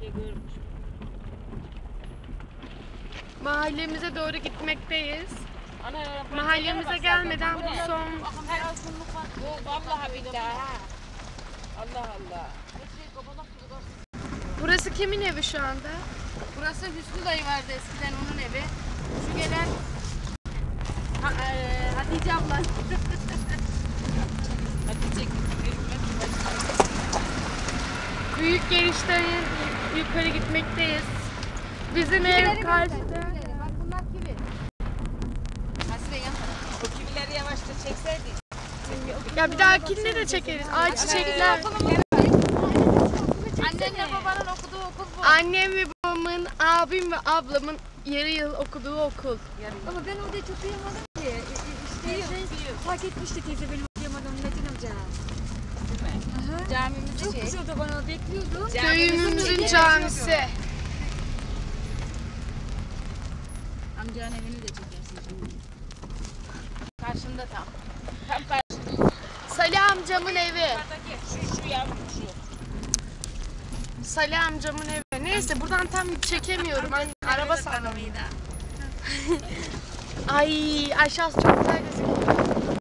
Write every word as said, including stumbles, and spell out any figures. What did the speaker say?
Mahallemize doğru gitmekteyiz. Mahallemize gelmeden bu son... Bu vallahi billahi ha. Allah Allah. Burası kimin evi şu anda? Burası Hüsnü dayı vardı eskiden, onun evi. Şu gelen ha, e, Hatice abla. Hatice Büyük Geliş'ten yukarı gitmekteyiz. Bizim ev karşıda. Bak bunlar kivi. Hasre yan taraf. O kivileri yavaşça çekseydik. Ya bir dahakinde de çekeriz. Ağaç çiçekler. Annenle babanın okuduğu okul bu. Annem ve babamın, abim ve ablamın yarı yıl okuduğu okul. Ama ben orada çok uyuyamadım ki. İşte fark etmişti teyze benim uyuyamadım Metin amca. Aha. Camimizi Çok çek. güzel de bana bekliyordum. Köyümüzün camisi. Amcanın evini de çekersin şimdi. Karşımda tam. Tam karşımda. Salih amcamın evi. Yukarıdaki şu şu yavrum şu. Salih amcamın evi. Neyse buradan tam çekemiyorum. Anne, araba sallamıydı. Ay aşağısı çok güzel gözüküyor.